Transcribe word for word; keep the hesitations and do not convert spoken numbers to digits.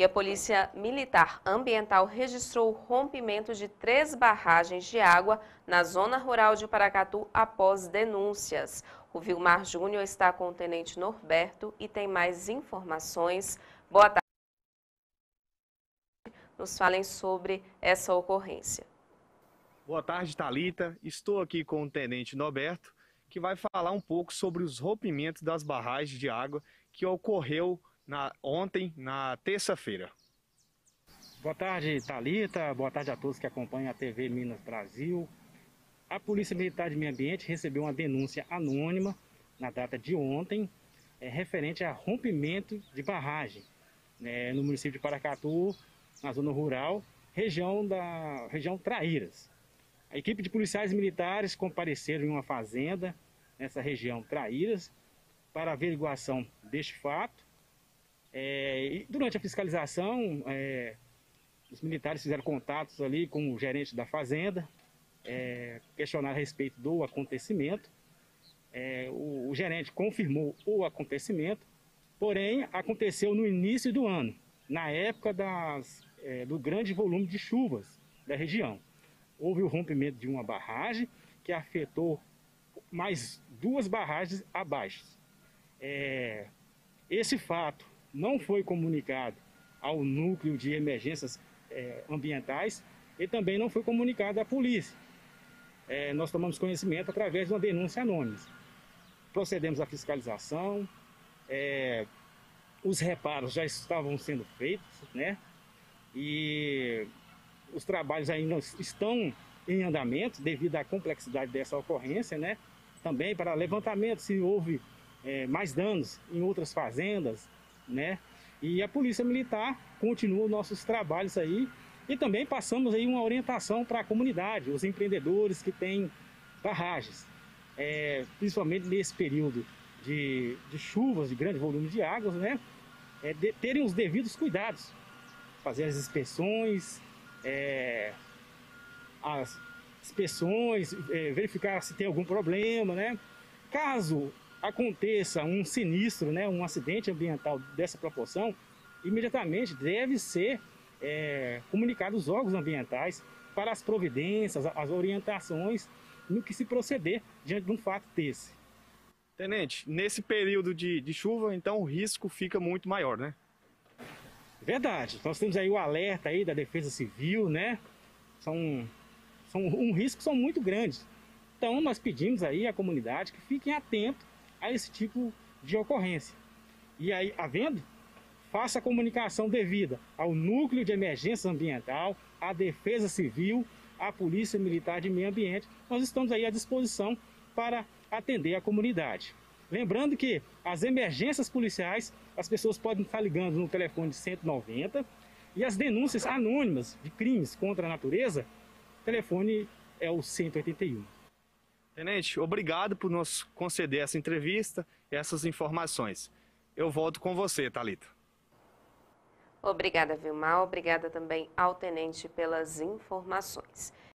E a Polícia Militar Ambiental registrou o rompimento de três barragens de água na zona rural de Paracatu após denúncias. O Vilmar Júnior está com o Tenente Norberto e tem mais informações. Boa tarde. Nos falem sobre essa ocorrência. Boa tarde, Thalita. Estou aqui com o Tenente Norberto, que vai falar um pouco sobre os rompimentos das barragens de água que ocorreu na, ontem, na terça-feira. Boa tarde, Thalita. Boa tarde a todos que acompanham a T V Minas Brasil. A Polícia Militar de Meio Ambiente recebeu uma denúncia anônima na data de ontem, é, referente a rompimento de barragem né, no município de Paracatu, na zona rural, região da região Traíras. A equipe de policiais militares compareceram em uma fazenda nessa região Traíras para a averiguação deste fato. É, e durante a fiscalização, é, os militares fizeram contatos ali com o gerente da fazenda, é, questionaram a respeito do acontecimento. É, o, o gerente confirmou o acontecimento, porém aconteceu no início do ano, na época das, é, do grande volume de chuvas da região. Houve o rompimento de uma barragem que afetou mais duas barragens abaixo. É, esse fato não foi comunicado ao núcleo de emergências é, ambientais e também não foi comunicado à polícia. É, nós tomamos conhecimento através de uma denúncia anônima. Procedemos à fiscalização, é, os reparos já estavam sendo feitos, né? E os trabalhos ainda estão em andamento devido à complexidade dessa ocorrência, né? Também para levantamento se houve é, mais danos em outras fazendas, né? E a Polícia Militar continua nossos trabalhos aí e também passamos aí uma orientação para a comunidade, os empreendedores que têm barragens, é, principalmente nesse período de, de chuvas, de grande volume de águas, né? É, de, terem os devidos cuidados, fazer as inspeções, É, as inspeções, é, verificar se tem algum problema, né? Caso aconteça um sinistro, né, um acidente ambiental dessa proporção, imediatamente deve ser é, comunicado aos órgãos ambientais para as providências, as orientações no que se proceder diante de um fato desse. Tenente, nesse período de, de chuva, então o risco fica muito maior, né? Verdade. Nós temos aí o alerta aí da Defesa Civil, né? São, são um risco são muito grandes. Então nós pedimos aí à comunidade que fiquem atentos a esse tipo de ocorrência. E aí, havendo, faça a comunicação devida ao Núcleo de Emergência Ambiental, à Defesa Civil, à Polícia Militar de Meio Ambiente. Nós estamos aí à disposição para atender a comunidade. Lembrando que as emergências policiais, as pessoas podem estar ligando no telefone de cento e noventa e as denúncias anônimas de crimes contra a natureza, o telefone é o cento e oitenta e um. Tenente, obrigado por nos conceder essa entrevista e essas informações. Eu volto com você, Thalita. Obrigada, Vilmar. Obrigada também ao Tenente pelas informações.